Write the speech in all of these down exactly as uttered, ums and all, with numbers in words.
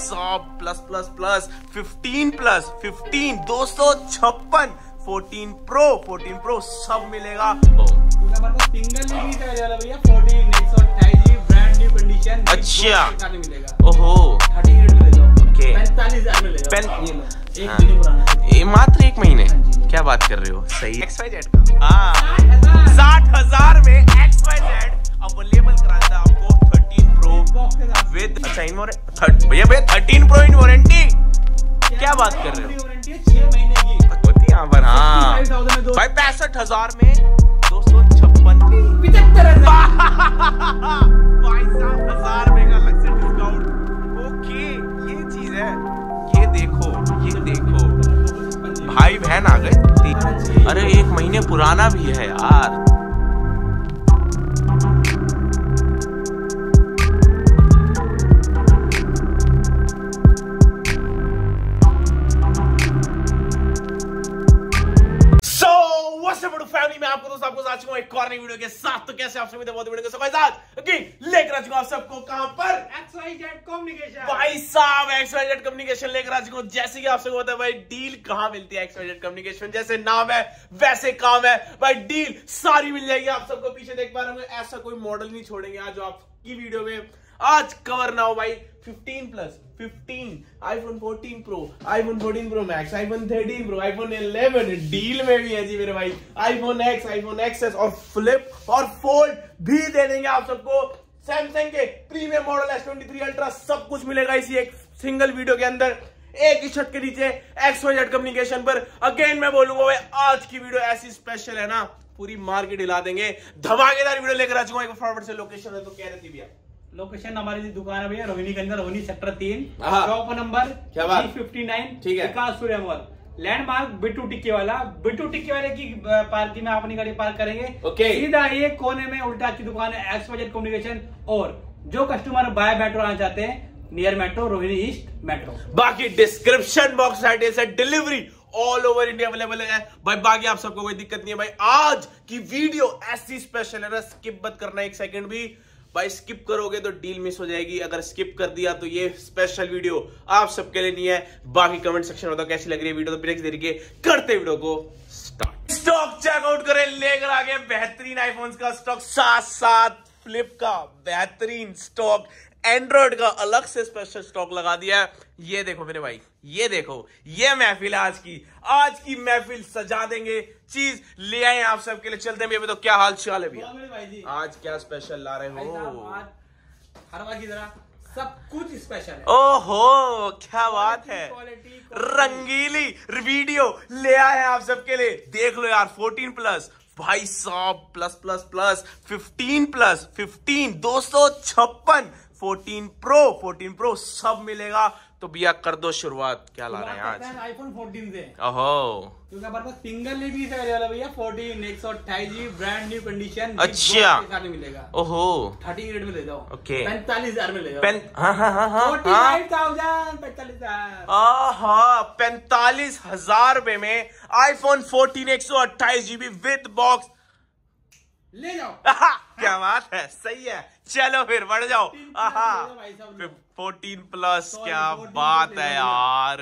साहब plus plus plus fifteen plus fifteen दो सौ छप्पन फोर्टीन प्रो फोर्टीन प्रो सब मिलेगा। सिंगल भैया फोर्टीन एक सौ अट्ठाईस जी ब्रांड न्यू कंडीशन। अच्छा मिलेगा। ओहो थर्टी एट में ले जाओ। ओके पैंतालीस हजार में ले जाओ। पेन... ये लो एक हाँ। महीने पुराना ये मात्र एक महीने क्या बात कर रहे हो? सही एक्स वाई जेड का हाँ साठ हजार में एक्स वाई जेड अवेलेबल कराता है आपको थर्टीन प्रो विद अच्छा इन भैया भैया थर्टीन प्रो इन वारंटी क्या बात कर रहे हो? वारंटी है छह महीने की होती है यहाँ पर हाँ भाई पैंसठ हजार में दो सौ छप्पन पिछहत्तर भाई साहब हजार में का अलग से डिस्काउंट। ओके ये चीज है ये देखो ये देखो भाई बहन आ गए। अरे एक महीने पुराना भी है यार। फैमिली में आपको दोस्तों आपको आज चुका एक और नई वीडियो के साथ। तो कैसे आप सभी बहुत वीडियो के साथ लेकर आ चुका आप सबको कहां पर एक्स वाई जेड कम्युनिकेशन। भाई साहब एक्स वाई जेड कम्युनिकेशन लेकर आ चुका हूं। जैसे कि आप सबको पता है भाई डील कहां मिलती है एक्स वाई जेड कम्युनिकेशन जैसे नाम है वैसे काम है भाई डील सारी मिल जाएगी आप सबको। पीछे देख पा रहे हैं ऐसा कोई मॉडल नहीं छोड़ेंगे आज जो आपकी वीडियो में आज कवर ना हो भाई। Fifteen plus fifteen iPhone fourteen pro iPhone fourteen pro max iPhone thirteen pro iPhone eleven deal में भी है जी मेरे भाई। आईफोन एक्स आईफोन एक्सएस और फ्लिप और फोल्ड भी दे देंगे आप सबको। सैमसंग के premium model S twenty three ultra सब कुछ मिलेगा इसी एक सिंगल वीडियो के अंदर एक ही छत के नीचे एक्स वाई जेड कम्युनिकेशन पर। अगेन मैं बोलूंगा भाई आज की वीडियो ऐसी स्पेशल है ना पूरी मार्केट हिला देंगे। धमाकेदार वीडियो लेकर आ चुका हूं। एक फॉरवर्ड से लोकेशन है तो कह रही थी भैया लोकेशन हमारी दुकान है भैया रोहिणी के अंदर रोहिणी सेक्टर तीन शॉप नंबर क्या बात फिफ्टी नाइन ठीक है विकास सूर्य मॉल लैंडमार्क बिट्टू टिक्की वाला बिट्टू टिक्की वाले की पार्किंग में अपनी गाड़ी पार्क करेंगे। ओके सीधा ये कोने में उल्टा की दुकान है एक्स वाई जेड कम्युनिकेशन। और जो कस्टमर बाय मेट्रो आना चाहते हैं near metro Rohini east metro. बाकी डिस्क्रिप्शन बॉक्स से delivery all over India available है भाई। बाकी आप सबको कोई दिक्कत नहीं है भाई। आज की वीडियो ऐसी स्पेशल है ना स्किप मत करना एक सेकंड भी भाई। स्किप करोगे तो डील मिस हो जाएगी। अगर स्किप कर दिया तो ये स्पेशल वीडियो आप सबके लिए नहीं है। बाकी कमेंट सेक्शन में बताओ कैसी लग रही है वीडियो। तो बिना देरी के करते वीडियो को स्टार्ट। स्टॉक चेकआउट करें लेकर आ गए बेहतरीन आईफोन्स का स्टॉक साथ साथ फ्लिप का बेहतरीन स्टॉक एंड्रॉइड का अलग से स्पेशल स्टॉक लगा दिया है। ये देखो मेरे भाई ये देखो ये महफिल आज की आज की महफिल सजा देंगे चीज ले आए आप सबके लिए। चलते हैं तो क्या हाल चाल है भैया आज क्या स्पेशल ला रहे हो? हर बार की तरह सब कुछ स्पेशल है। ओहो क्या बात है रंगीली वीडियो ले आए आप सबके लिए। देख लो यार फोर्टीन प्लस भाई साहब plus plus plus fifteen plus fifteen दो सौ छप्पन फोर्टीन प्रो फोर्टीन प्रो सब मिलेगा। तो भैया कर दो शुरुआत क्या ला रहे हैं आज आईफोन फोर्टीन से। ओहो क्योंकि हमारे पास सिंगल भी है भैया फोर्टीन एक सौ अट्ठाईस जी ब्रांड न्यू कंडीशन अच्छा मिलेगा। ओहो थर्टी एट में ले जाओ। ओके पैंतालीस हजार में ले जाओ। पेन हाँ हाँ हाँ हाँ पैंतालीस हजार पैंतालीस हजार रुपए में आईफोन फोर्टीन एक सौ अट्ठाईस जीबी विद बॉक्स ले जाओ। क्या बात है सही है। चलो फिर बढ़ जाओ फोर्टीन प्लस क्या बात है यार।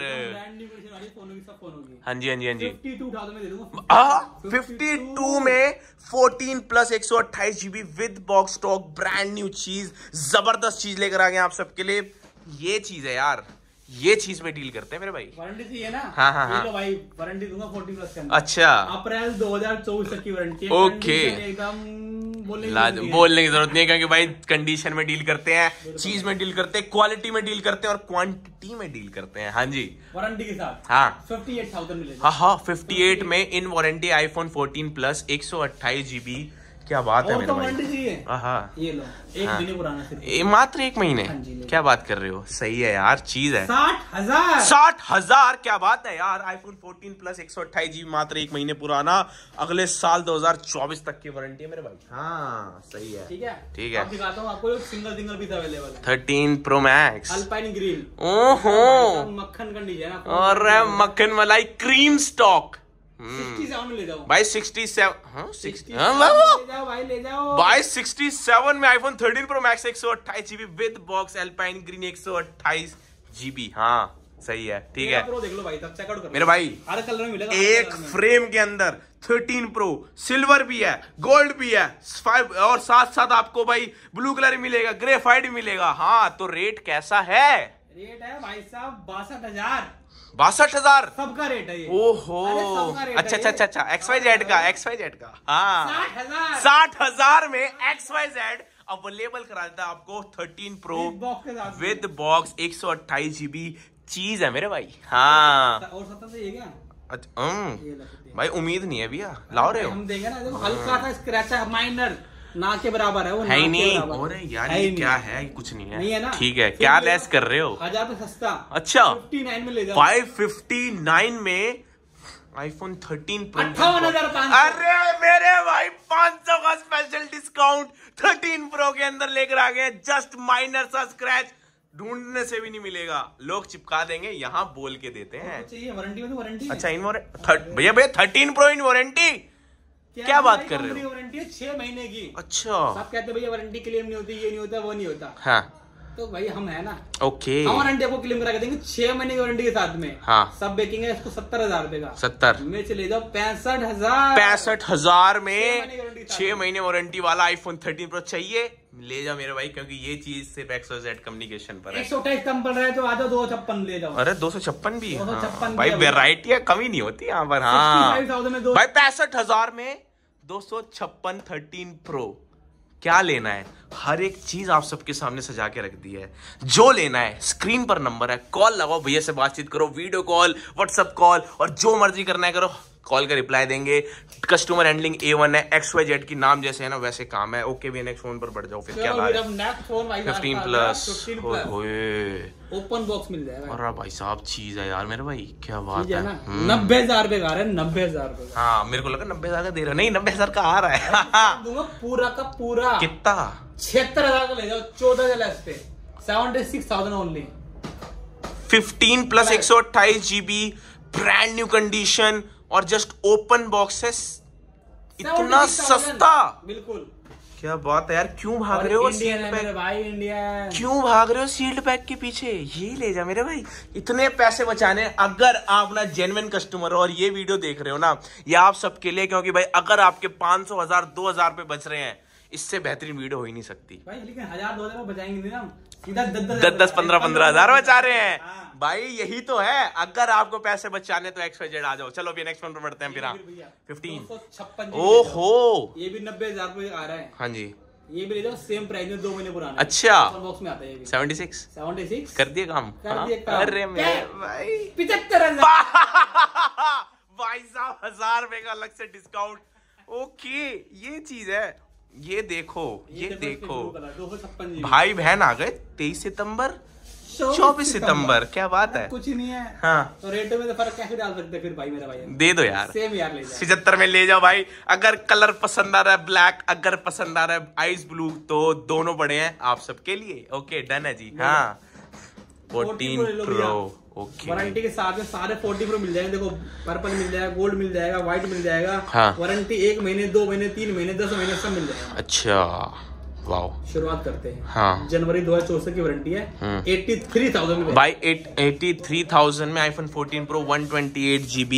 हाँ जी हाँ जी हाँ जी फिफ्टी टू में फोर्टीन प्लस एक सौ अट्ठाईस GB with box stock brand new चीज जबरदस्त चीज लेकर आ गए आप सबके लिए। ये चीज है यार ये चीज में डील करते हैं मेरे भाई। वारंटी चाहिए ना? हाँ हाँ हाँ भाई वारंटी दूंगा फोर्टीन प्लस के अंदर। अच्छा अप्रैल दो हजार चौबीस तक की वारंटी। ओके एकदम बोलने की जरूरत नहीं है क्योंकि भाई कंडीशन में डील करते हैं चीज में डील करते हैं क्वालिटी में डील करते हैं और क्वांटिटी में डील करते हैं। हाँ जी वारंटी के साथ हाँ फिफ्टी एट थाउजेंड मिलेगा। हाँ हाँ फिफ्टी एट में in warranty iPhone fourteen plus एक सौ अट्ठाईस जीबी क्या बात है मेरे तो भाई। हाँ ये लो एक हाँ। महीने पुराना सिर्फ ए, मात्र एक महीने हाँ क्या बात कर रहे हो? सही है यार चीज है साठ हजार साठ हजार क्या बात है यार। आईफोन फोर्टीन प्लस एक सौ अट्ठाईस जीबी मात्र एक महीने पुराना अगले साल दो हजार चौबीस तक की वारंटी है मेरे भाई। हाँ सही है ठीक है ठीक है दिखाता हूँ आपको सिंगल सिंगल पीस अवेलेबल है। Thirteen pro max alpine green ओहो मक्खन कंडीशन और मक्खन मलाई क्रीम स्टॉक सड़सठ में ले जाओ भाई सिक्सटी सेवन हाँ सिक्सटी ले जाओ भाई ले जाओ भाई सिक्सटी सेवन में आईफोन थर्टीन प्रो मैक्स एक सौ अट्ठाईस GB with box alpine green एक सौ अट्ठाईस जीबी। हाँ सही है, ठीक है। प्रो देख लो भाई, तब चेकआउट कर मेरे भाई हर कलर में मिलेगा, एक फ्रेम के अंदर थर्टीन प्रो सिल्वर भी है, गोल्ड भी है, फाइव और साथ साथ आपको भाई ब्लू कलर मिलेगा, ग्रेफाइट भी मिलेगा। हाँ तो रेट कैसा है? रेट है भाई साहब बासठ हजार बासठ हजार सबका रेट है ये। ओहो अच्छा अच्छा अच्छा अच्छा एक्स वाई जेड का, एक्स वाई जेड का हाँ साठ हजार साठ हजार में एक्स वाई जेड अवेलेबल करा देता है आपको थर्टीन प्रो बॉक्स के साथ विद बॉक्स, एक सौ अट्ठाईस जीबी चीज है मेरे भाई। हाँ और सत्तर से ये क्या अच्छा हम्म भाई उम्मीद नहीं है भैया, लाओ रहे हो? हम देंगे ना, देखो हल्का सा स्क्रैच है, माइनर, ना के बराबर है वो, है ही ना के नहीं। बराबर और है। यार है ये ही क्या नहीं। है? कुछ नहीं है, नहीं है ना? ठीक है। फिर क्या ये लेस कर रहे हो? हजार पे सस्ता अच्छा फिफ्टी नाइन में ले जाओ, फाइव फिफ्टी नाइन में आईफोन थर्टीन प्रो अट्ठावन हजार पाँच सौ। अरे मेरे भाई पाँच सौ का स्पेशल डिस्काउंट थर्टीन प्रो के अंदर लेकर आ गए। जस्ट माइनर सा स्क्रैच, ढूंढने से भी नहीं मिलेगा, लोग चिपका देंगे, यहाँ बोल के देते हैं। चाहिए वारंटी में, तो वारंटी अच्छा इन भैया भैया थर्टीन प्रो इन वारंटी क्या बात कर रहे हो? वारंटी है छह महीने की। अच्छा सब कहते हैं भैया वारंटी क्लेम नहीं होती, ये नहीं होता, वो नहीं होता। हाँ तो भाई हम है ना, ओके हम वारंटी आपको क्लेम करा के देंगे छह महीने की वारंटी के साथ में। हाँ सब बेकिंग है इसको सत्तर हजार रुपए का, सत्तर में चले जाओ पैंसठ हजार पैंसठ हजार छह महीने की में वारंटी साथ छह महीने वारंटी वाला आईफोन थर्टीन प्रो चाहिए, ले जाओ मेरे भाई, क्योंकि ये चीज सिर्फ एक्स वाई जेड कम्युनिकेशन पर है। एक सौ अट्ठाईस कम पड़ रहा है तो आ जाओ दो छप्पन ले जाओ। अरे दो सौ छप्पन भी दो सौ छप्पन हाँ, भी भाई है वेराइटी है, कमी नहीं होती यहाँ पर। हाँ पैंसठ हजार में दो भाई पैंसठ हजार में दो सौ छप्पन थर्टीन प्रो, क्या लेना है? हर एक चीज आप सबके सामने सजा के रख दी है। जो लेना है स्क्रीन पर नंबर है, कॉल लगाओ, भैया से बातचीत करो, वीडियो कॉल, व्हाट्सएप कॉल, और जो मर्जी करना है करो, कॉल का रिप्लाई देंगे। कस्टमर हैंडलिंग ए वन है, एक्स वाई जेड की नाम जैसे है ना वैसे काम है। ओके वी नेक्स्ट फोन पर बढ़ जाओ फिर, क्या बात है? फिफ्टीन प्लस ओपन बॉक्स मिल जाएगा। और भाई साहब चीज है यार मेरे भाई, क्या बात है है? ना, नब्बे हजार रुपए का आ रहा है, नब्बे हजार रुपए का। हाँ मेरे को लगा नब्बे हजार का दे रहे हो, नहीं नब्बे हजार का आ रहा है। दूंगा पूरा का पूरा। कितना? छिहत्तर हजार का ले जाओ, चौदह हजार इस पे, seventy six thousand only. Fifteen plus एक सौ अट्ठाईस जीबी ब्रांड न्यू कंडीशन और जस्ट ओपन बॉक्सेस, इतना सस्ता। बिल्कुल क्या बात है यार, क्यों भाग रहे हो इंडियन सील्ड है पैक? मेरे भाई, इंडियन। क्यों भाग रहे हो सील्ड पैक के पीछे? ये ले जा मेरे भाई, इतने पैसे बचाने। अगर आप ना जेन्युइन कस्टमर हो और ये वीडियो देख रहे हो ना, ये आप सबके लिए, क्योंकि भाई अगर आपके पांच सौ हजार दो हजार पे बच रहे हैं, इससे बेहतरीन वीडियो हो ही नहीं सकती भाई। लेकिन हजार दो हजार में बचाएंगे ना, सीधा दस दस दस पंद्रह पंद्रह हजार बचा रहे हैं। हाँ। भाई यही तो है, अगर आपको पैसे बचाने तो एक्स वाई जेड आ जाओ। चलो अभी नेक्स्ट वन पर बढ़ते हैं फिर। फिफ्टीन छप्पन ओहो ये भी नब्बे हजार रुपए आ रहा है। हाँ जी ये भी ले जाओ, सेम प्राइस में, दो महीने पुराना। अच्छा बॉक्स में आता है ये भी। सेवेंटी सिक्स सेवेंटी सिक्स कर दिए काम? कर दिए काम। अरे मेरे भाई पिछहत्तर हजार भाई साहब हजार रुपए का अलग से डिस्काउंट। ओके ये चीज है, ये देखो ये देखो दो सौ छप्पन भाई बहन आ गए तेईस सितंबर चौबीस सितंबर, क्या बात है? कुछ ही नहीं है। हाँ तो रेटों में तो फर्क कैसे डाल सकते फिर भाई मेरा भाई? दे दो यार, सेम यार ले जाओ, पिछहत्तर में ले जाओ भाई। अगर कलर पसंद आ रहा है ब्लैक, अगर पसंद आ रहा है आइस ब्लू, तो दोनों बड़े हैं आप सबके लिए। ओके डन है जी। हाँ फोर्टीन प्रो ओके, वारंटी के साथ में सारे फोर्टी प्रो मिल जाएंगे। देखो पर्पल मिल जाएगा, गोल्ड मिल जाएगा, व्हाइट मिल जाएगा। हाँ। वारंटी एक महीने, दो महीने, तीन महीने, दस महीने सब मिल जाएगा। अच्छा वाओ। शुरुआत करते हैं। हाँ जनवरी दो हजार चौसठ की वारंटी है। एट्टी थ्री थाउजेंड में भाई एटी थ्री थाउजेंड में iPhone fourteen pro one twenty eight GB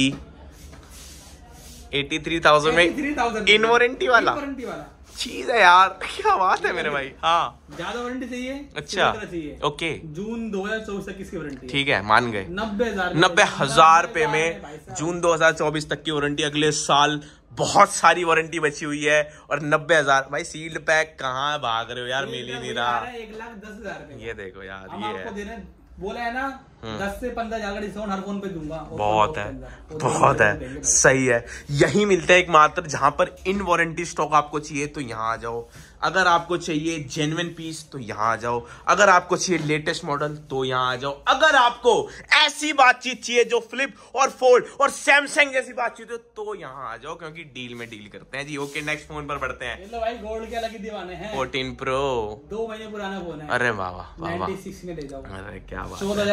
eighty three thousand में इन वारंटी वाला वारंटी वाला चीज है यार, क्या बात है मेरे भाई। हाँ ज्यादा वारंटी चाहिए? अच्छा चाहिए ओके, जून दो हजार चौबीस तक इसकी वारंटी ठीक है मान गए। नब्बे हजार नब्बे हजार रुपए में जून दो हजार चौबीस तक की वारंटी, अगले साल बहुत सारी वारंटी बची हुई है। और नब्बे हजार भाई सील्ड पैक कहाँ भाग रहे हो यार, मिल ही नहीं रहा। एक लाख दस हजार ये देखो यार, हम ये आपको है दे रहे हैं, बोला है ना दस से पंद्रह हजार का डिस्काउंट हर फोन पे दूंगा। बहुत है बहुत है, सही है। यही मिलता है एकमात्र जहां पर इन वारंटी स्टॉक आपको चाहिए तो यहाँ आ जाओ। अगर आपको चाहिए जेन्युइन पीस तो यहाँ आ जाओ। अगर आपको चाहिए लेटेस्ट मॉडल तो यहाँ आ जाओ। अगर आपको ऐसी बातचीत चाहिए जो फ्लिप और फोल्ड और सैमसंग जैसी बातचीत हो तो यहाँ आ जाओ, क्योंकि डील में डील करते हैं जी। ओके नेक्स्ट फोन पर बढ़ते हैं। लो भाई गोल्ड के अलग दीवाने हैं। फोर्टीन प्रो दो महीने पुराना फोन है। अरे वाह वाह वाह, नाइंटी सिक्स में ले जाओ। अरे क्या बात, चौदह हजार डिस्काउंट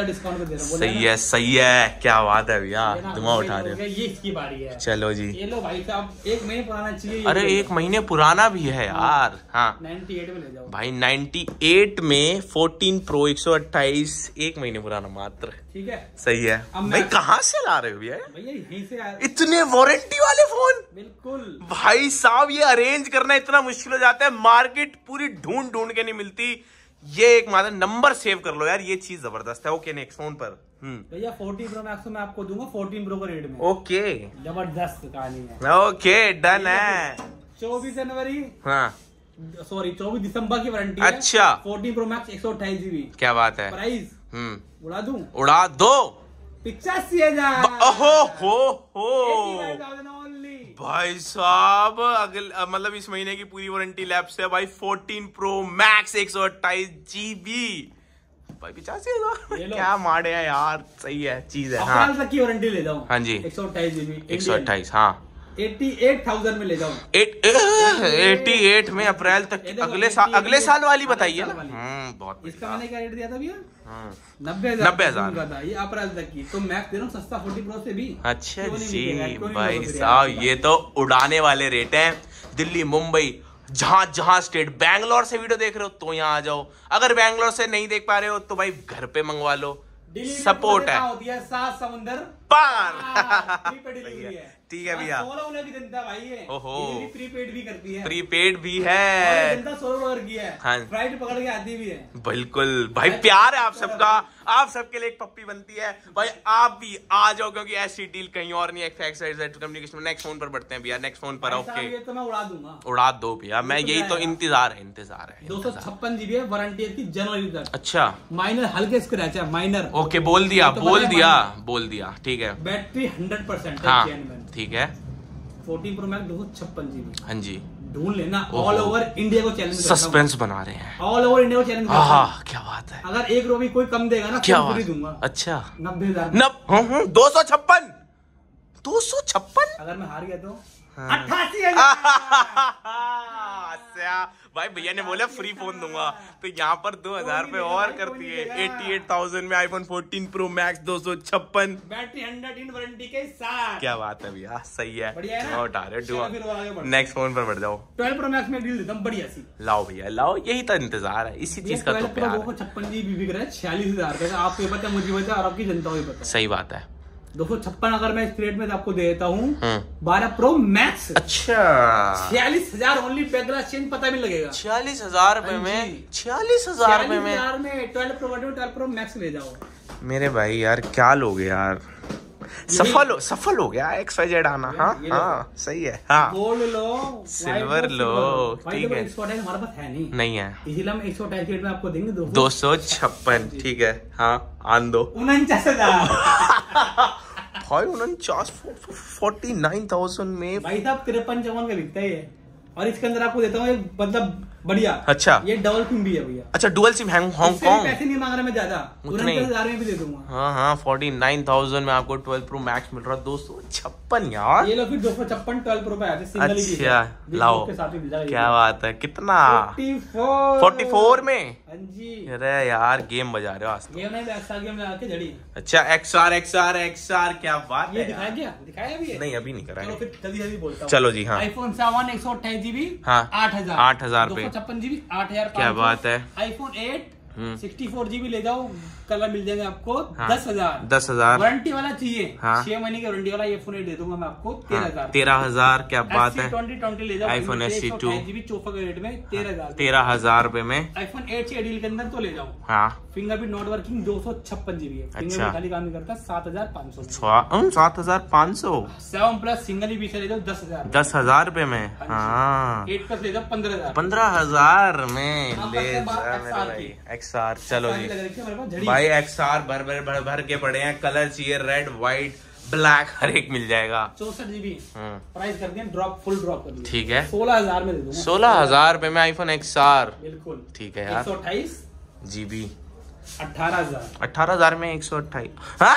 में दे रहा हूँ। सही है सही है, क्या बात है भैया, धुआं उठा रहे हो। ये इसकी बारी है। चलो जी, ये लो भाई साहब, एक महीने पुराना चाहिए। अरे एक महीने पुराना भी है यार। हाँ अट्ठानवे में ले जाओ भाई, अट्ठानवे में फोर्टीन प्रो एक सौ अट्ठाईस, एक महीने पुराना मात्र। ठीक है सही है भाई। कहाँ से ला रहे हो भैया भैया? यहीं से आया। इतने वारंटी वाले फोन? बिल्कुल भाई साहब, ये अरेंज करना इतना मुश्किल हो जाता है, मार्केट पूरी ढूंढ ढूंढ के नहीं मिलती। ये एक मात्र नंबर सेव कर लो यार, ये चीज जबरदस्त है। ओके नेक्स्ट फोन पर भैया फोर्टीन प्रो मैक्स मैं आपको दूंगा फोर्टीन प्रो का रेट में। ओके जबरदस्त कहानी है। ओके डन है। चौबीस जनवरी, हाँ सॉरी चौबीस दिसंबर की वारंटी। अच्छा, फोर्टीन प्रो मैक्स एक सौ अट्ठाईस जीबी। क्या बात है। प्राइस हम्म उड़ा दूं? उड़ा दो। पिचासी हजार ओहो हो हो ओनली। भाई साहब, अगले मतलब इस महीने की पूरी वारंटी लैप्स है भाई। फोर्टीन प्रो मैक्स एक सौ अट्ठाईस जीबी भाई, पिचासी हजार क्या मारे हैं यार। सही है, चीज है। हाँ तक की वारंटी ले जाऊं? हाँ जी, एक सौ अट्ठाईस जीबी एक सौ अट्ठाईस। हाँ अठासी हज़ार में ले जाऊं? अठासी में अप्रैल तक, अगले साल, अगले साल वाली बताइए ना। हम्म बहुत। इसका मैंने क्या रेट दिया था भैया? नब्बे हजार नब्बे हजार ये अप्रैल तक की। तो मैक्स दे रहा हूँ सस्ता फोर्टी प्रो से भी। अच्छा जी भाई साहब, ये तो उड़ाने वाले रेट हैं। दिल्ली, मुंबई, जहां जहां स्टेट, बैंगलोर से वीडियो देख रहे हो तो यहाँ आ जाओ। अगर बैंगलोर से नहीं देख पा रहे हो तो भाई घर पे मंगवा लो, सपोर्ट है। होती है सात समुंदर पार। ठीक है भैया। सोलह की जनता भाई है। ओहो, प्रीपेड भी करती है। प्रीपेड भी है। जनता सोलह की है। हाँ फ्लाइट पकड़ के आती भी है। बिल्कुल भाई, प्यार है आप सबका। आप सबके लिए एक पप्पी बनती है भाई। आप भी आ जाओ, क्योंकि ऐसी डील कहीं और नहीं है। कम्युनिकेशन में नेक्स्ट फोन पर बढ़ते हैं भैया। नेक्स्ट फोन पर ओके, ये तो मैं उड़ा दूंगा। उड़ा दो भैया, मैं यही तो इंतजार है, इंतजार है। दो सौ छप्पन जीबी है, वारंटी की जनवरी तक। अच्छा, माइनर हल्के स्क्रैच है, माइनर। ओके बोल दिया, बोल दिया, बोल दिया। ठीक है, बैटरी हंड्रेड परसेंट। हाँ ठीक है। फोर्टीन प्रो मैक्स दो सौ छप्पन जीबी। हाँ जी, ढूंढ लेना। ऑल ओवर इंडिया को चैलेंज, सस्पेंस बना रहे हैं। ऑल ओवर इंडिया को चैलेंज। हाँ क्या बात है। अगर एक रो भी कोई कम देगा ना, क्या बात दूंगा। अच्छा, नब्बे हजार नब दो सौ छप्पन दो सौ छप्पन अगर मैं हार गया तो हाँ। अट्ठासी हजार। भाई भैया ने बोला फ्री फोन दूंगा, तो यहाँ पर दो हजार रुपए और कर दिए। अठासी हज़ार में आईफोन फोर्टीन प्रो मैक्स दो सौ छप्पन, बैटरी हंड्रेड इन वारंटी के साथ। क्या बात है भैया, सही है। बढ़िया है ना? उठा रहे। नेक्स्ट फोन पर बढ़ जाओ। ट्वेल्व प्रो मैक्स में डील देता हूँ बढ़िया सी। लाओ भैया लाओ, यही तो इंतजार है, इसी चीज का तो प्यार है। छप्पन जीबी बिक रहा है छियालीस हजार का। आपको पता है, मुझे पता है, और आपकी जनता को पता है। सही बात है। दो सौ छप्पन अगर मैं इस रेट में आपको दे देता हूँ, बारह प्रो मैक्स। अच्छा, छियालीस हजार ओनली। बैकग्लास चेंज पता भी लगेगा। छियालीस हजार रुपए में, छियालीस हजार रुपए में twelve pro twelve pro max ले जाओ। मेरे भाई यार क्या लोगे यार, सफल हो सफल हो गया एक्स वाई जेड आना। हाँ हाँ सही है। हाँ गोल्ड लो, सिल्वर लो, ठीक है। हमारे पास है नहीं, नहीं है, इसीलिए हम एक सौ अट्ठाईस में आपको देंगे दो सौ छप्पन। ठीक है, हाँ आन दो। उनचास हजार भाई उनचास फोर्टी नाइन थाउजेंड में भाई साहब तिरपन चौवन का बिकता है। और इसके अंदर आपको देता हूँ एक मतलब बढ़िया। अच्छा, ये डबल सिम भी है भैया। अच्छा डुअल सिम, हांगकांग। पैसे नहीं मांग रहा मैं ज्यादा, उतने हजार में भी दे दूंगा। हाँ हाँ फोर्टी नाइन थाउजेंड में आपको ट्वेल्व प्रो मैक्स मिल रहा है, दो सौ छप्पन यार। ये लो फिर दो सौ छप्पन ट्वेल्व प्रो पे आते सिंगल ही। अच्छा लाओ, क्या बात है। कितना? फोर्टी फोर में। जी अरे यार गेम बजा रहे हो आज तो। गेम नहीं, एक्सआर गेम लगा के जड़ी। अच्छा एक्सआर एक्सआर एक्सआर, क्या बात है। ये दिखाया क्या? दिखाया भी है? नहीं अभी नहीं करा। चलो फिर जल्दी जल्दी बोलता हूँ। चलो जी। हाँ आईफोन सेवन एक सौ अट्ठाईस जीबी, हाँ आठ हजार आठ हजार दो सौ छप्पन जीबी आठ हजार। क्या बात है। IPhone eight sixty four GB ले जाओ, कलर मिल जाएंगे आपको हाँ, दस हजार दस हजार वारंटी वाला चाहिए। हाँ, छह महीने की वारंटी वाला ये फोन दे दूंगा मैं आपको तेरह हजार तेरह हजार क्या बात है। ट्वेंटी ट्वेंटी ले जाओ, iPhone S C two GB चौफा के रेट में तेरह हजार तेरह हजार रुपए में। आईफोन एट सी डील के अंदर तो ले जाओ। हाँ फिंगरप्रिंट नॉट वर्किंग दो सौ छप्पन जीबी है। अच्छा, खाली काम नहीं करता। सात हजार पाँच सौ सात हजार पाँच सौ सेवन प्लस सिंगल ही पीछे ले जाओ दस हजार दस हजार रुपए में। हाँ एट प्लस ले जाओ पंद्रह हजार पंद्रह हजार में ले जा एक्सआर। चलो जी भाई, एक्सआर भर भर भर भर के पड़े हैं। कलर चाहिए रेड व्हाइट ब्लैक हर एक मिल जाएगा। चौसठ जीबी प्राइस कर दिया ड्रॉप, फुल ड्रॉप कर दिया। ठीक है, सोलह हजार में दे दूंगा। सोलह हजार रुपए में आईफोन एक्सआर। बिल्कुल ठीक है यार। एक सौ अट्ठाईस जीबी अठारह हजार अठारह हजार में एक सौ अट्ठाईस। हाँ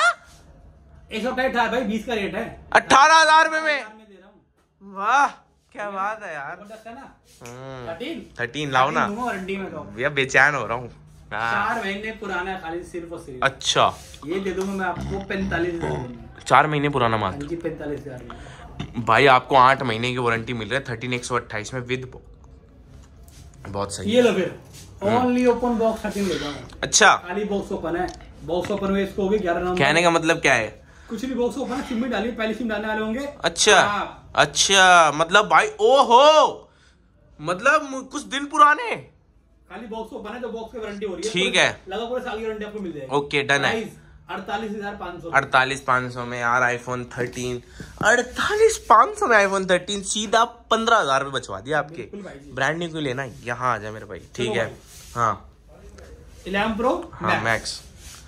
एक सौ अट्ठाईस भाई बीस का रेट है। अठारह हजार रुपए में दे रहा हूँ। वाह क्या बात है यार। है ना? हम्म थर्टीन थर्टीन लाओ ना वारंटी में तो भैया, बेचैन हो रहा हूँ। चार महीने पुराना है खाली, सिर्फ और सिर्फ। अच्छा, ये दे दूंगा मैं आपको पैंतालीस हजार। चार महीने पुराना मात्र जी, पैंतालीस हजार भाई। आपको आठ महीने की वारंटी मिल रही है थर्टीन एक सौ अट्ठाईस में विद, बहुत सही। ये लो फिर ओनली ओपन बॉक्स थर्टीन लेता हूँ। अच्छा, खाली बॉक्स ओपन है। बॉक्स ओपन में इसको हो गए ग्यारह नंबर। कहने का मतलब क्या है? कुछ भी बॉक्स ओपन है, सिम भी डाली, पहली सिम डालने वाले होंगे। अच्छा अच्छा, मतलब भाई ओहो, मतलब कुछ दिन पुराने। खाली बॉक्स ओपन है, तो बॉक्स की वारंटी हो रही है। ठीक है, लगा पूरे साल की वारंटी आपको मिल जाएगी। ओके, डन है। अड़तालीस हजार पाँच सौ अड़तालीस पाँच सौ में यार आईफोन थर्टीन, अड़तालीस पाँच सौ में आईफोन थर्टीन, सीधा पंद्रह हजार रुपये बचवा दिया आपके। ब्रांड न्यू क्यों लेना, यहाँ आ जाए मेरे भाई। ठीक है, हाँ इलेवन प्रो हाँ मैक्स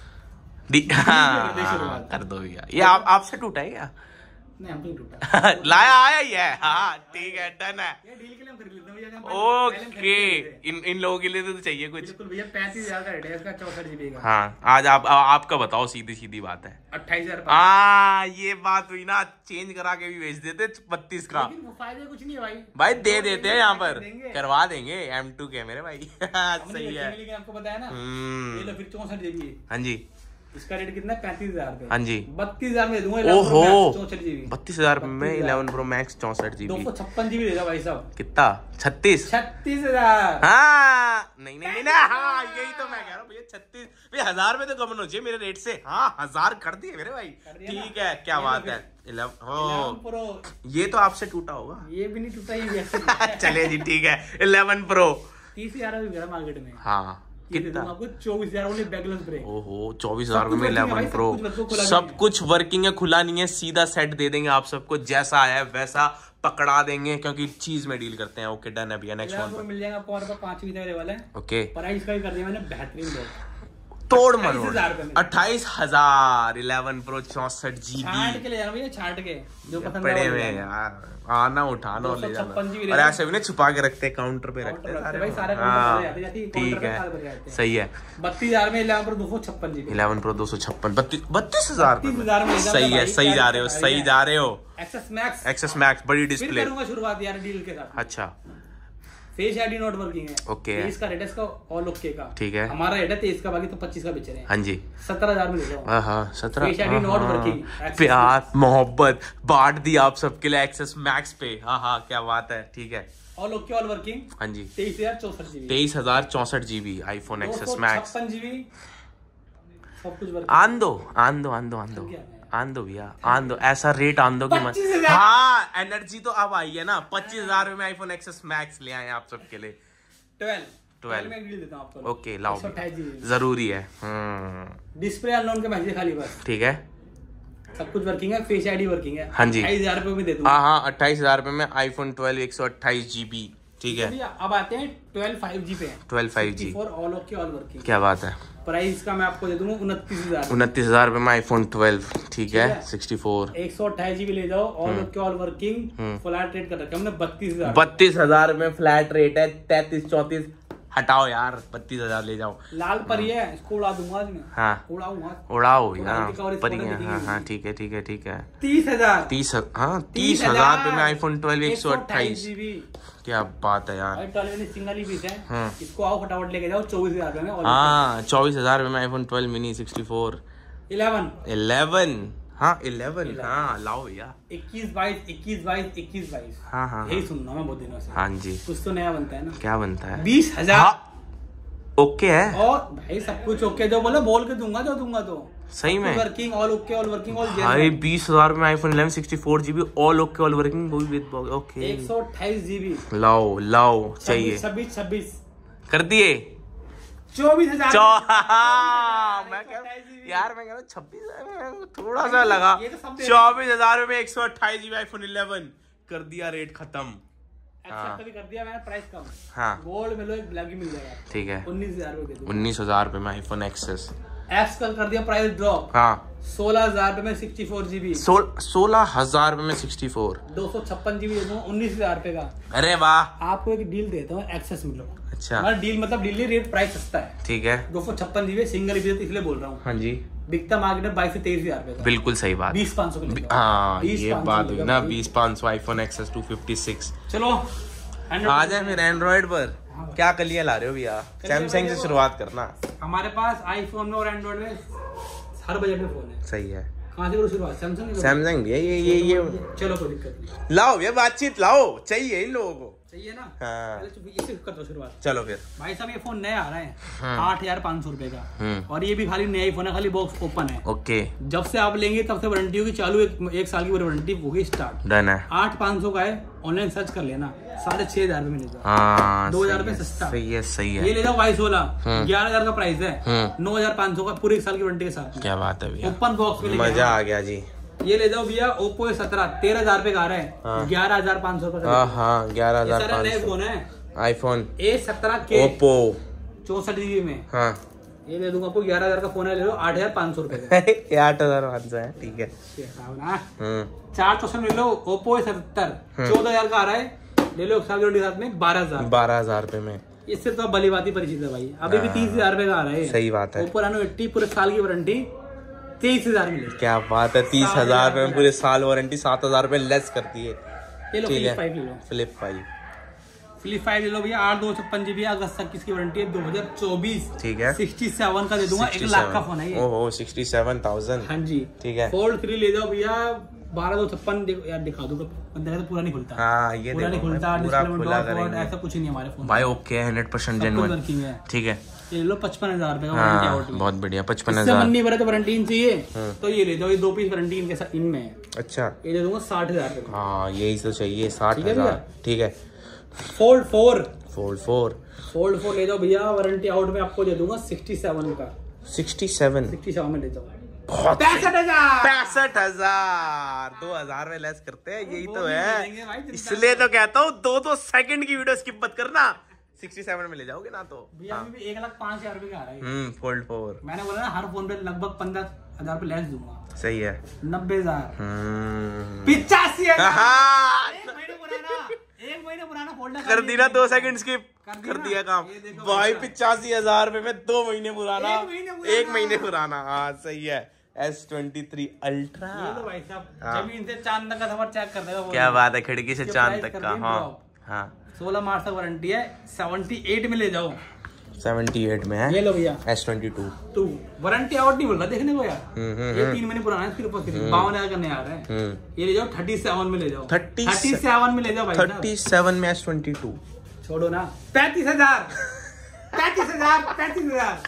दी, हाँ कर दो भैया। ये आप आपसे टूटा है क्या? नहीं, हम तो टूटा लाया आया ही है। हाँ ठीक है, डन है। ये डील के लिए हम खरीद लेते हैं भैया। ओके, इन इन लोगों के लिए तो चाहिए कुछ। बिल्कुल भैया, पैंतीस हजार का रेट है इसका, चौसठ जीबी का। हाँ, आज आप आ, आपका बताओ, सीधी सीधी बात है। अट्ठाईस हजार हाँ, ये बात हुई ना, चेंज करा के भी बेच देते बत्तीस का। फायदे कुछ नहीं है भाई। भाई दे देते हैं यहाँ पर, करवा देंगे एम टू के मेरे भाई। सही है, लेकिन आपको बताया ना, हम्म, ये लो फिर चौसठ जीबी। हाँ जी, इसका रेट कितना है? पैंतीस हजार पे। हाँ जी, बत्तीस हजार में दूंगा। ओहो, चौसठ जीबी, बत्तीस हजार में इलेवन प्रो मैक्स चौसठ दो जीबी, सौ छप्पन जीबी देगा भाई साहब। कितना? छत्तीस छत्तीस हजार हाँ नहीं नहीं नहीं, हाँ यही तो मैं कह रहा हूँ भैया, छत्तीस भैया, हजार में तो कम चाहिए मेरे रेट से। हाँ, हजार कर दिए मेरे भाई। ठीक है, क्या बात है। इलेवन प्रो, ये तो आपसे टूटा होगा। ये भी नहीं टूटा, ये चलिए जी, ठीक है, इलेवन प्रो तीस हजार में मार्केट में। हाँ, कितना? आपको चौबीस हजार ओनली बैकलेस ब्रेक। ओहो, चौबीस हजार में इलेवन प्रो, सब, सब कुछ वर्किंग है, खुला नहीं है। सीधा सेट दे देंगे आप सबको, जैसा आया है वैसा पकड़ा देंगे, क्योंकि चीज में डील करते हैं। ओके, डन है भैया। नेक्स्ट वन मिल जाएगा आपको, हमारे पास पांच भी अवेलेबल है। ओके, प्राइस का भी कर दिया मैंने बेहतरीन रेट, तोड़ मरोड़ अट्ठाईस हजार इलेवन प्रो चौसठ जीबी। छाट के ले जाना भैया, छाट के जो पसंद पड़े हुए यार, आना उठाना और ले जाना। और ऐसे भी नहीं छुपा के रखते, काउंटर पे रखते हैं सारे। ठीक है, सही है। बत्तीस हजार में इलेवन प्रो दो सौ छप्पन जीबी, इलेवन प्रो दो सौ छप्पन, बत्तीस बत्तीस हजार में। सही है, सही जा रहे हो, सही जा रहे हो। एक्सेस मैक्स, एक्सेस मैक्स बड़ी डिस्प्ले। शुरुआत यार डील के साथ। अच्छा, फेस आईडी नॉट वर्किंग है। ओके, इसका रेट है इसका ऑल ओके का। ठीक है, हमारा रेट है तेईस का, बाकी तो पच्चीस का बेच रहे हैं। हाँ जी, सत्रह हजार में ले जाओ। हाँ, सत्रह। फेस आईडी नॉट वर्किंग, प्यार मोहब्बत बांट दी आप सबके लिए एक्सेस मैक्स पे। हाँ हाँ, क्या बात है। ठीक है, ऑल ओके ऑल वर्किंग। हाँ जी, तेईस हजार चौसठ जीबी, तेईस हजार चौसठ जीबी आईफोन एक्सेस मैक्स, छप्पन जीबी, सब कुछ वर्किंग। आन दो आन दो आन दो आन दो आन दो भैया, आन दो। ऐसा रेट आन दो कि मत। हाँ, एनर्जी तो अब आई है ना। पच्चीस हजार में आईफोन एक्सेस मैक्स ले आए आप सबके लिए। ट्वेल्व ट्वेल्व में डील देता हूं आपको। ओके, लाओ, जरूरी है। डिस्प्ले अननोन के मैसेज खाली बस। ठीक है, सब कुछ वर्किंग है, फेस आईडी वर्किंग है। हाँ जी, अट्ठाईस हजार रुपए में दे दूंगा। हाँ हाँ, अट्ठाईस हजार रुपए में आईफोन ट्वेल्व एक सौ अट्ठाईस जीबी। ठीक है, अब आते हैं ट्वेल्व फाइव जी पे। Twelve five G all okay all working, क्या बात है। प्राइस का मैं आपको दे दूंगा उनतीस हजार उनतीस हजार रुपए में आईफोन ट्वेल्व। ठीक है, सिक्सटी फोर एक सौ अट्ठाईस जीबी ले जाओ, all okay all working, flat rate कर रखा है हमने बत्तीस हजार बत्तीस हजार में फ्लैट रेट है। तैतीस चौतीस हटाओ यार, बत्तीस हजार ले जाओ। लाल पर ये है, इसको उड़ा दूंगा आज मैं। हाँ, उड़ाऊंगा, उड़ाओ यार, पर हाँ हाँ, ठीक है ठीक है ठीक है। तीस हजार तीस हाँ तीस हजार रुपए में आईफोन ट्वेल्व एक सौ अट्ठाईस जीबी, क्या बात है यार। सिंगल ही पीस है, इसको आओ फटाफट लेके जाओ। चौबीस हजार में, हाँ चौबीस हजार रुपए में iPhone twelve mini sixty four eleven eleven हाँ इलेवन हाँ लाओ भैया। इक्कीस बाईस इक्कीस बाईस इक्कीस बाईस हाँ हाँ, यही सुनना मैं बहुत दिनों से। हाँ जी, कुछ तो नया बनता है ना। क्या बनता है? बीस हजार ओके है, और भाई सब कुछ ओके, जो बोले बोल के दूंगा, जो दूंगा तो सही में working all okay all working all. भाई बीस हजार में iPhone eleven sixty four GB all okay all working with okay एक सौ अट्ठाईस जीबी लाओ लाओ चाहिए। छब्बीस छब्बीस कर दिए चौबीस हजार मैं कह यार मैं कह रहा हूँ छब्बीस थोड़ा सा लगा। चौबीस हजार में एक सौ अट्ठाईस जीबी आईफोन इलेवन कर दिया, रेट खत्म। हाँ। कर दिया मैंने, प्राइस कम। हाँ, गोल्ड में लो, एक ब्लैक ही मिल जाएगा। ठीक है, उन्नीस हजार रुपए उन्नीस हजार रुपए में आईफोन एक्सेस एप्स कल कर दिया प्राइस ड्रॉप। हाँ, सोलह हजार रुपए में सिक्सटी फोर जीबी सोलह हजार रुपए में सिक्सटी फोर दो सौ छप्पन जीबी उन्नीस हजार रुपए का। अरे वाह, आपको एक डील देता हूँ, एक्सेस मिलो। अच्छा, डील मतलब डील रेट, प्राइस सस्ता है। ठीक है, दो सौ छप्पन जीबी सिंगल इसलिए बोल रहा हूँ। हाँ जी, बिकता मार्केट में बाईस से तेईस हजार रुपए। बिल्कुल सही बात, बीस पाँच सौ। हाँ ये बात हुई ना, बीस पाँच सौ iPhone XS two fifty six. चलो आ जाए फिर एंड्रॉइड पर। क्या कलिया ला रहे हो भैया? सैमसंग से शुरुआत करना। हमारे पास आईफोन में और एंड्रॉइड में हर बजट में फोन है। सही है। कहाँ से करो शुरुआत? सैमसंग सैमसंग भी है ये ये ये चलो कोई दिक्कत नहीं, लाओ ये बातचीत लाओ, चाहिए इन लोगों को, चाहिए ना। हाँ। इसे कर दो शुरुआत। चलो फिर भाई साहब ये फोन नया आ रहा है हाँ। आठ हजार पाँच सौ रुपए का, हम्म। और ये भी खाली नया ही फोन है, खाली बॉक्स ओपन है। ओके जब से आप लेंगे तब से वारंटी होगी चालू, एक, एक साल की वारंटी होगी स्टार्ट। डन है। आठ पाँच सौ का है, ऑनलाइन सर्च कर लेना, साढ़े छह हजार रुपए मिलेगा। हाँ दो हजार रुपए सस्ता। सही है सही है। ये ले जाओ वाई सोलह, ग्यारह हजार का प्राइस है, नौ हजार पाँच सौ का पूरे एक साल की वारंटी के साथ। क्या बात है भैया, ओपन बॉक्स में मजा आ गया जी। ये ले जाओ भैया ओप्पो ए सत्रह, तेरह हजार रुपए का आ रहा है, ग्यारह हजार पाँच सौ का। हाँ हाँ ग्यारह हजार नए पाँच फोन है आईफोन ए सत्रह के ओप्पो चौसठ जीबी में। हाँ ये ले दूंगा आपको, ग्यारह हजार का फोन है, ले लो आठ हजार पाँच सौ रुपए का। आठ हजार पाँच सौ है, ठीक है। हम्म चार चौसठ ले लो ओप्पो ए सत्तर, चौदह हजार का आ रहा है, ले लो एक साल के साथ में बारह हजार बारह हजार रुपए में। इससे तो भली बात ही परिचित है भाई, अभी भी तीस हजार रुपए का आ रहा है। सही बात है। ओप्पो रेनो एट्टी पूरे साल की वारंटी तेईस हजार में। क्या बात है, तीस हजार रुपए में पूरे साल वारंटी, सात हजार रुपए लेस करती है। ये लो फ्लिप फाइव ले लो, फ्लिप फाइव फ्लिप फाइव ले लो भैया, आठ दो छप्पन जीबी अगस्त तक की वारंटी है, दो हजार चौबीस। ठीक है। सिक्सटी सेवन का दे दूंगा, एक लाख का फोन है ये। ओहो सिक्सटी सेवन थाउजेंड। हाँ जी ठीक है। फोल्ड थ्री ले जाओ भैया, बारह दो छप्पन यार दिखा दूंगा, तो पूरा नहीं खुलता। हाँ ये पूरा नहीं खुलता, पूरा डिस्प्ले में खुला डॉट वॉट करेंगे ऐसा कुछ नहीं हमारे फोन भाई। ओके हंड्रेड परसेंट जेन्युइन, ठीक है। ये लो पचपन हजार रुपए का वारंटी हाँ आउट में। बहुत बढ़िया, पचपन इससे हजार मन नहीं भरा तो वारंटी चाहिए तो ये ले जाओ, ये दो पीस वारंटी इनके साथ इनमें है। अच्छा ये दे दूंगा साठ हजार रुपए का। हाँ यही तो चाहिए, साठ ठीक है हजार भैया? ठीक है। Fold four fold four fold four ले जाओ भैया, वारंटी आउट में आपको दे दूंगा सिक्सटी सेवन का, सिक्सटी सेवन सिक्सटी सेवन में ले जाओ बहुत पैंसठ हजार पैंसठ हजार दो हजार में लेस करते हैं, यही तो देंगे भाई, है। चिंता इसलिए तो कहता हूँ दो दो सेकंड की वीडियो स्किप मत करना, सिक्सटी सेवन में ले जाओगे ना तो। भैया अभी भी एक लाख पाँच हजार रुपए का आ रहा है। हम्म फोल्ड फोर मैंने बोला ना हर फोन पे लगभग पंद्रह हजार रुपए लेस दूंगा। सही है। नब्बे हजार हम्म पिचासी हजार हाँ। एक महीने पुराना एक महीने पुराना फोल्डर कर दी ना, दो सेकंड स्किप कर दी कर ना? दिया काम ये देखो भाई। भैया। पिचासी हजार रुपए में दो महीने पुराना, एक महीने पुराना। एक महीने पुराना। हाँ सही है। एस ट्वेंटी थ्री अल्ट्रा, ये लो भाई साहब, हाँ। जमीन से चांद तक का सफर चेक कर देगा वो। क्या बात है, खिड़की से इसके चांद प्राइस तक कर का। दिए हाँ drop। हाँ सोलह मार्च तक वारंटी है, सेवेंटी एट में ले जाओ। सेवेंटी एट में है ये लो भैया S twenty two. Two, warranty out नहीं बोल रहा देखने को यार, हम्म, हम्म, ये तीन महीने पुराना है, सिर्फ और सिर्फ बावन हजार का नया आ रहा है। हम्म ये ले जाओ थर्टी सेवन में ले जाओ, थर्टी थर्टी सेवन में ले जाओ भाई साहब। थर्टी सेवन में एस ट्वेंटी टू। छोड़ो ना, पैंतीस हजार पैंतीस हजार पैंतीस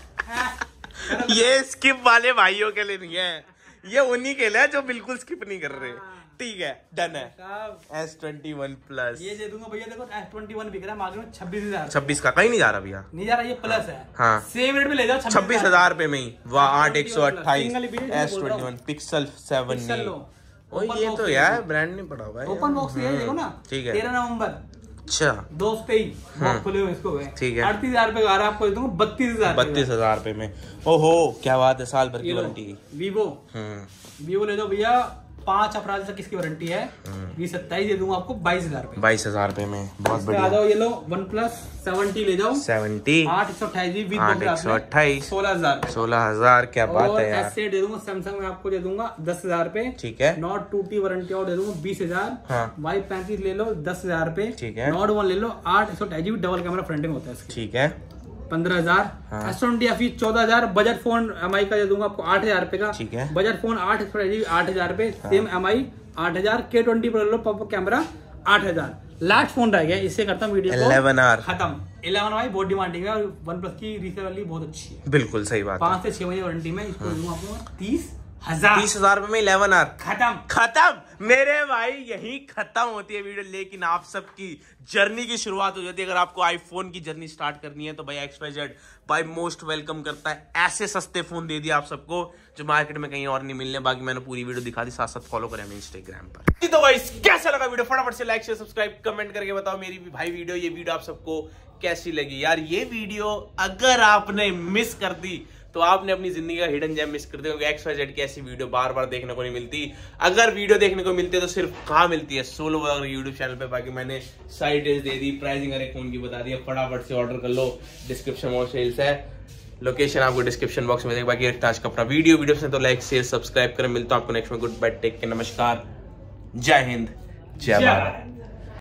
हजार ये स्किप वाले भाइयों के लिए नहीं है, ये उन्हीं के लिए जो बिल्कुल स्किप नहीं कर रहे। ठीक है डन है। एस ट्वेंटी वन प्लस ये दे दूंगा भैया, देखो एस ट्वेंटी वन बिक रहा है मार्केट में छब्बीस हजार छब्बीस का, कहीं नहीं जा रहा भैया, नहीं जा रहा, ये प्लस है। हाँ। सेम रेट में ले जाओ छब्बीस हजार रुपए में ही। वाह आठ एक सौ अट्ठाईस Single P D S twenty one pixel seven pixel लो। ओ Open ये box तो है यार ये। ब्रांड नहीं पड़ा हुआ है। ओपन बॉक्स ये देखो ना, ठीक है। तेरह नवंबर अच्छा दोस्त पे ही बॉक्स खुले हुए इसको है। ठीक है। अड़तीस हजार रुपए का आ रहा है, आपको दे दूंगा बत्तीस हजार बत्तीस हजार रुपए में। ओहो क्या बात है, साल भर की वारंटी की। वीवो हम्म वीवो ले जाओ भैया, पांच अप्रैल तक इसकी वारंटी है, बीस सत्ताईस दे दूंगा आपको बाईस हजार रुपए। बाईस हजार रुपए में बहुत आ बढ़िया। जाओ ये लो वन प्लस सेवेंटी ले जाओ, सेवेंटी आठ एक सौ अट्ठाईस जीबी आठ एक सौ अट्ठाईस सोलह हजार सोलह हजार क्या बात और है यार। एस एट दे दूंगा सैमसंग में, आपको दे दूंगा दस हजार रुपए। ठीक है। नॉट टू टी वारंटी और दे दूंगा बीस हजार। हाँ। वाई पैंतीस ले लो दस हजार रुपए। ठीक है। नॉट वन ले लो आठ एक सौ अट्ठाईस जीबी डबल कैमरा फ्रंट में होता है इसके, ठीक है पंद्रह हजार। हाँ। एस ट्वेंटी एफ चौदह हजार। बजट फोन एम आई का दे दूंगा आपको आठ हजार रुपए का। ठीक है। बजट फोन आठ एक सौ अट्ठाईस जीबी आठ हजार रुपए। सेम एम आई आठ हजार। के ट्वेंटी प्रो ले लो, पॉप कैमरा आठ हजार। लास्ट फोन रह गया, इससे करता हूँ वीडियो इलेवन आर खत्म। इलेवन भाई बहुत डिमांडिंग है, और वन प्लस की रीसेल वाली बहुत अच्छी है, बिल्कुल सही बात है। पांच से छह महीने वारंटी में। इसको दूंगा आपको तीस हजार तीस हजार रुपए में इलेवन आर खत्म। खत्म मेरे भाई, यही खत्म होती है वीडियो। लेकिन आप सबकी जर्नी की शुरुआत हो जाती है। अगर आपको आईफोन की जर्नी स्टार्ट करनी है तो भाई एक्स वाई जेड भाई मोस्ट वेलकम करता है। ऐसे सस्ते फोन दे दिए आप सबको जो मार्केट में कहीं और नहीं मिलने। बाकी मैंने पूरी वीडियो दिखा दी, साथ साथ फॉलो करें हमें इंस्टाग्राम पर। तो भाई कैसा लगा वीडियो, फटाफट से लाइक शेयर सब्सक्राइब कमेंट करके बताओ मेरी भाई वीडियो ये वीडियो आप सबको कैसी लगी। यार ये वीडियो अगर आपने मिस कर दी तो आपने अपनी जिंदगी का हिडन जेम मिस कर दिया, क्योंकि एक्स वाई जेड की ऐसी वीडियो बार बार देखने को नहीं मिलती। अगर वीडियो देखने को मिलती है तो सिर्फ कहाँ मिलती है, सोलो ब्लॉगर यूट्यूब चैनल पे। बाकी मैंने साइड दे दी, प्राइसिंग हर एक फोन की बता दी, फटाफट से ऑर्डर कर लो, डिस्क्रिप्शन में सेल्स है, लोकेशन आपको डिस्क्रिप्शन बॉक्स में देख। बाकी आज का अपना वीडियो वीडियो से तो लाइक शेयर सब्सक्राइब करें। मिलता हूं आपको नेक्स्ट में। गुड बाय, टेक केयर, नमस्कार, जय हिंद, जय भारत।